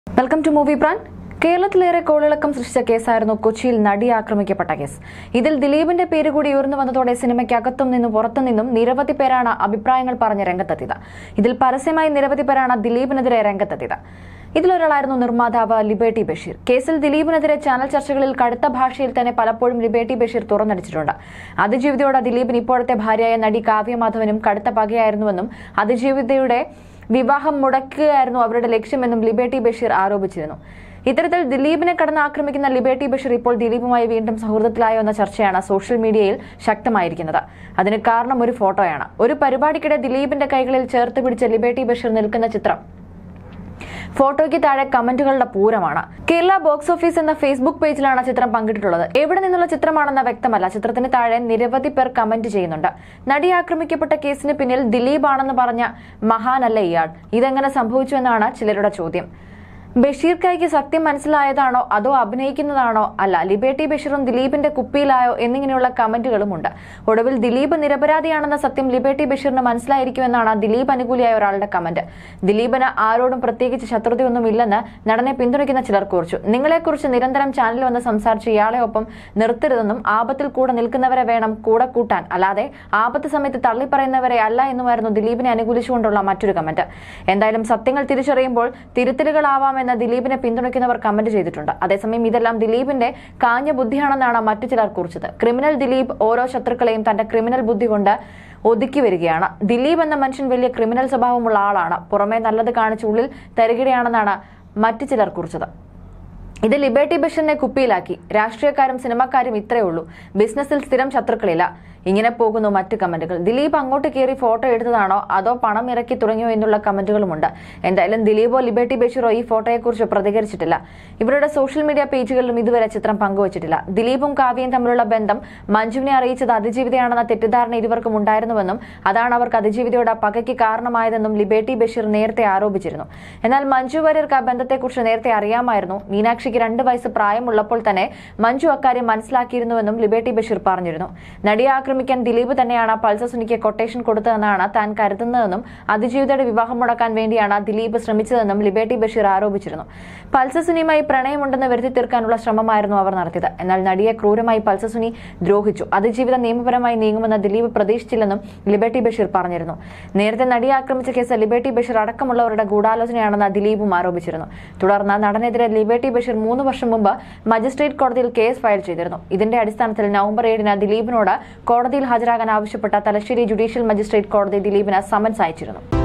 Welcome to movie brand. കേരളത്തിലേറെ കോളിളക്കം സൃഷ്ടിച്ച കേസായിരുന്നു കൊച്ചിയിൽ നടി ആക്രമിക്കപ്പെട്ട കേസ്. ഇതിൽ ദിലീപിന്റെ പേര് കൂടി ഉയർന്നു വന്നതോടെ സിനിമയ്ക്കകത്തും നിന്നും പുറത്തുനിന്നും നിരവധി പേരാണ് അഭിപ്രായങ്ങൾ പറഞ്ഞ് രംഗത്തെത്തിയത്. ഇതിൽ പരസ്യമായി നിരവധി പേരാണ് ദിലീപിനെതിരെ രംഗത്തെത്തിയത്. ഇതിലൊരാളായിരുന്നു നിർമ്മാതാവ് ലിബർട്ടി ബഷീർ. കേസിൽ ദിലീപിനെതിരെ ചാനൽ ചർച്ചകളിൽ കടുത്ത ഭാഷയിൽ തന്നെ പലപ്പോഴും ലിബർട്ടി ബഷീർ തുറന്നടിച്ചിട്ടുണ്ട്. അതിജീവിതയോടെ ദിലീപിന് ഇപ്പോഴത്തെ ഭാര്യയായ നടി കാവ്യ മാധവനും കടുത്ത പകയായിരുന്നുവെന്നും അതിജീവിതയുടെ വിവാഹം മുടക്കുകയായിരുന്നു അവരുടെ ലക്ഷ്യമെന്നും ലിബർട്ടി ബഷീർ ആരോപിച്ചിരുന്നു. ഇത്തരത്തിൽ ദിലീപിനെ കടന്നാക്രമിക്കുന്ന ലിബർട്ടി ബഷീർ ഇപ്പോൾ ദിലീപുമായി വീണ്ടും സൗഹൃദത്തിലായോ എന്ന ചർച്ചയാണ് സോഷ്യൽ മീഡിയയിൽ ശക്തമായിരിക്കുന്നത്. അതിന് കാരണം ഒരു ഫോട്ടോയാണ്. ഒരു പരിപാടിക്കിടെ ദിലീപിന്റെ കൈകളിൽ ചേർത്ത് പിടിച്ച ലിബർട്ടി ബഷീർ നിൽക്കുന്ന ചിത്രം. ഫോട്ടോയ്ക്ക് താഴെ കമന്റുകളുടെ പൂരമാണ്. കേരള ബോക്സ് ഓഫീസ് എന്ന ഫേസ്ബുക്ക് പേജിലാണ് ചിത്രം പങ്കിട്ടിട്ടുള്ളത്. എവിടെ നിന്നുള്ള ചിത്രമാണെന്ന് വ്യക്തമല്ല. ചിത്രത്തിന് താഴെ നിരവധി പേർ കമന്റ് ചെയ്യുന്നുണ്ട്. നടി ആക്രമിക്കപ്പെട്ട കേസിന് പിന്നിൽ ദിലീപ് ആണെന്ന് പറഞ്ഞ മഹാനല്ല ഇയാൾ. ഇതെങ്ങനെ സംഭവിച്ചുവെന്നാണ് ചിലരുടെ ചോദ്യം. ബഷീർക്കായ്ക്ക് സത്യം മനസ്സിലായതാണോ അതോ അഭിനയിക്കുന്നതാണോ? അല്ല, ലിബർട്ടി ബഷീറും ദിലീപിന്റെ കുപ്പിയിലായോ എന്നിങ്ങനെയുള്ള കമന്റുകളുമുണ്ട്. ഒടുവിൽ ദിലീപ് നിരപരാധിയാണെന്ന സത്യം ലിബർട്ടി ബഷീറിന് മനസ്സിലായിരിക്കുമെന്നാണ് ദിലീപ് അനുകൂലിയായ ഒരാളുടെ കമന്റ്. ദിലീപിന് ആരോടും പ്രത്യേകിച്ച് ശത്രുതയൊന്നുമില്ലെന്ന് നടനെ പിന്തുണയ്ക്കുന്ന ചിലർ കുറിച്ചു. നിങ്ങളെക്കുറിച്ച് നിരന്തരം ചാനലിൽ വന്ന് സംസാരിച്ച് ഇയാളെ ഒപ്പം നിർത്തരുതെന്നും ആപത്തിൽ കൂടെ നിൽക്കുന്നവരെ വേണം കൂടെ കൂട്ടാൻ, അല്ലാതെ ആപത്ത് സമയത്ത് തള്ളിപ്പറയുന്നവരെ അല്ല എന്നുമായിരുന്നു ദിലീപിനെ അനുകൂലിച്ചുകൊണ്ടുള്ള മറ്റൊരു കമന്റ്. എന്തായാലും സത്യങ്ങൾ തിരിച്ചറിയുമ്പോൾ തിരുത്തലുകളാവാം എന്ന ദിലീപിനെ പിന്തുണയ്ക്കുന്നവർ കമന്റ് ചെയ്തിട്ടുണ്ട്. അതേസമയം ഇതെല്ലാം ദിലീപിന്റെ കാഞ്ഞ ബുദ്ധിയാണെന്നാണ് മറ്റു ചിലർ കുറിച്ചത്. ക്രിമിനൽ ദിലീപ് ഓരോ ശത്രുക്കളെയും തന്റെ ക്രിമിനൽ ബുദ്ധി കൊണ്ട് ഒതുക്കി വരികയാണ്. ദിലീപ് എന്ന മനുഷ്യൻ വലിയ ക്രിമിനൽ സ്വഭാവമുള്ള ആളാണ്. പുറമെ നല്ലത് കാണിച്ച് ഉള്ളിൽ തരികിടയാണെന്നാണ് മറ്റു ചിലർ കുറിച്ചത്. ഇത് ലിബർട്ടി ബഷീറിനെ കുപ്പിയിലാക്കി. രാഷ്ട്രീയക്കാരും സിനിമാക്കാരും ഇത്രയേ ഉള്ളൂ. ബിസിനസ്സിൽ സ്ഥിരം ശത്രുക്കളില്ല. ഇങ്ങനെ പോകുന്നു മറ്റു കമന്റുകൾ. ദിലീപ് അങ്ങോട്ട് കയറി ഫോട്ടോ എടുത്തതാണോ അതോ പണം ഇറക്കി തുടങ്ങിയോ എന്നുള്ള കമന്റുകളുമുണ്ട്. എന്തായാലും ദിലീപോ ലിബർട്ടി ബഷീറോ ഈ ഫോട്ടോയെക്കുറിച്ച് പ്രതികരിച്ചിട്ടില്ല. ഇവരുടെ സോഷ്യൽ മീഡിയ പേജുകളിലും ഇതുവരെ ചിത്രം പങ്കുവച്ചിട്ടില്ല. ദിലീപും കാവ്യയും തമ്മിലുള്ള ബന്ധം മഞ്ജുവിനെ അറിയിച്ചത് അതിജീവിതയാണെന്ന തെറ്റിദ്ധാരണ ഇരുവർക്കും ഉണ്ടായിരുന്നുവെന്നും അതാണ് അവർക്ക് അതിജീവിതയുടെ പകയ്ക്ക് കാരണമായതെന്നും ലിബർട്ടി ബഷീർ നേരത്തെ ആരോപിച്ചിരുന്നു. എന്നാൽ മഞ്ജു വാര്യർക്ക് ആ ബന്ധത്തെക്കുറിച്ച് നേരത്തെ അറിയാമായിരുന്നു. മീനാക്ഷിക്ക് 2 വയസ്സ് പ്രായമുള്ളപ്പോൾ തന്നെ മഞ്ജു അക്കാര്യം മനസ്സിലാക്കിയിരുന്നുവെന്നും ലിബർട്ടി ബഷീർ പറഞ്ഞിരുന്നു. നടിയെ ആക്രമിക്കാൻ ദിലീപ് തന്നെയാണ് പൾസർ സുനിക്ക് കൊട്ടേഷൻ കൊടുത്തതെന്നാണ് താൻ കരുതുന്നതെന്നും അതിജീവിതയുടെ വിവാഹം മുടക്കാൻ വേണ്ടിയാണ് ദിലീപ് ശ്രമിച്ചതെന്നും ലിബർട്ടി ബഷീർ ആരോപിച്ചിരുന്നു. പൾസർ സുനിയുമായി പ്രണയമുണ്ടെന്ന് വരുത്തി തീർക്കാനുള്ള ശ്രമമായിരുന്നു അവർ നടത്തിയത്. എന്നാൽ നടിയെ ക്രൂരമായി പൾസർ സുനി ദ്രോഹിച്ചു. അതിജീവിത നിയമപരമായി നീങ്ങുമെന്ന് ദിലീപ് പ്രതീക്ഷിച്ചില്ലെന്നും ലിബർട്ടി ബഷീർ പറഞ്ഞിരുന്നു. നേരത്തെ നടിയെ ആക്രമിച്ച കേസ് ലിബർട്ടി ബഷീർ അടക്കമുള്ളവരുടെ ഗൂഢാലോചനയാണെന്ന് ദിലീപും ആരോപിച്ചിരുന്നു. തുടർന്ന് നടനെതിരെ ലിബർട്ടി ബഷീർ 3 വർഷം മുമ്പ് മജിസ്ട്രേറ്റ് കോടതിയിൽ കേസ് ഫയൽ ചെയ്തിരുന്നു. ഇതിന്റെ അടിസ്ഥാനത്തിൽ നവംബർ 7 ദിലീപിനോട് കോടതിയിൽ ഹാജരാകാൻ ആവശ്യപ്പെട്ട തലശ്ശേരി ജുഡീഷ്യൽ മജിസ്ട്രേറ്റ് കോടതി ദിലീപിന് സമൻസ് അയച്ചിരുന്നു.